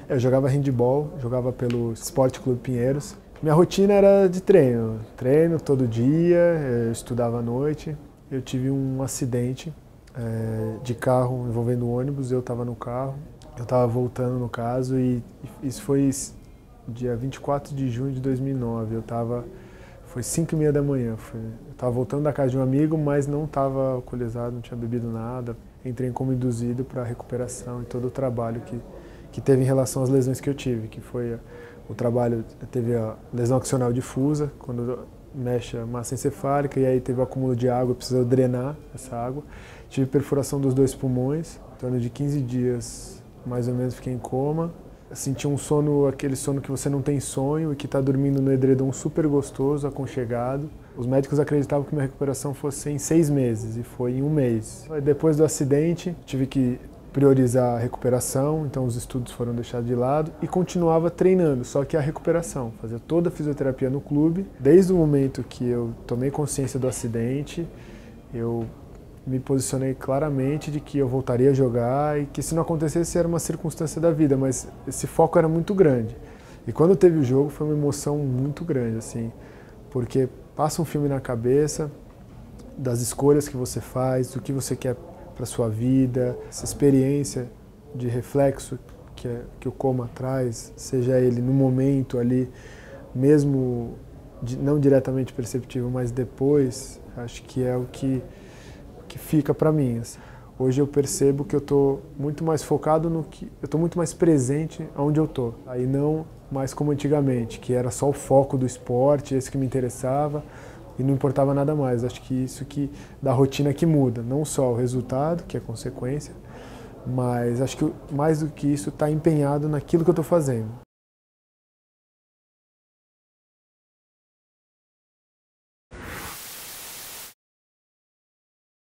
Eu jogava handball, jogava pelo Esporte Clube Pinheiros. Minha rotina era de treino todo dia, eu estudava à noite. Eu tive um acidente de carro envolvendo um ônibus, eu estava no carro, eu estava voltando no caso e isso foi dia 24 de junho de 2009, foi 5h30 da manhã, eu estava voltando da casa de um amigo, mas não estava alcoolizado, não tinha bebido nada, entrei em coma induzido para recuperação e todo o trabalho que teve em relação às lesões que eu tive, que foi o trabalho, teve a lesão axonal difusa, quando mexe a massa encefálica, e aí teve o acúmulo de água, precisou drenar essa água. Tive perfuração dos 2 pulmões, em torno de 15 dias, mais ou menos, fiquei em coma. Senti um sono, aquele sono que você não tem sonho e que está dormindo no edredom super gostoso, aconchegado. Os médicos acreditavam que minha recuperação fosse em 6 meses e foi em 1 mês. Depois do acidente, tive que priorizar a recuperação, então os estudos foram deixados de lado e continuava treinando, só que a recuperação, fazia toda a fisioterapia no clube. Desde o momento que eu tomei consciência do acidente, eu me posicionei claramente de que eu voltaria a jogar e que se não acontecesse era uma circunstância da vida, mas esse foco era muito grande. E quando teve o jogo foi uma emoção muito grande, assim, porque passa um filme na cabeça das escolhas que você faz, do que você quer para sua vida, essa experiência de reflexo que o coma traz, seja ele no momento ali, mesmo não diretamente perceptível, mas depois, acho que é o que fica para mim. Assim. Hoje eu percebo que eu estou muito mais focado eu estou muito mais presente onde eu estou. Aí não mais como antigamente, que era só o foco do esporte, esse que me interessava, e não importava nada mais. Acho que isso da rotina que muda, não só o resultado, que é consequência, mas acho que mais do que isso está empenhado naquilo que eu estou fazendo.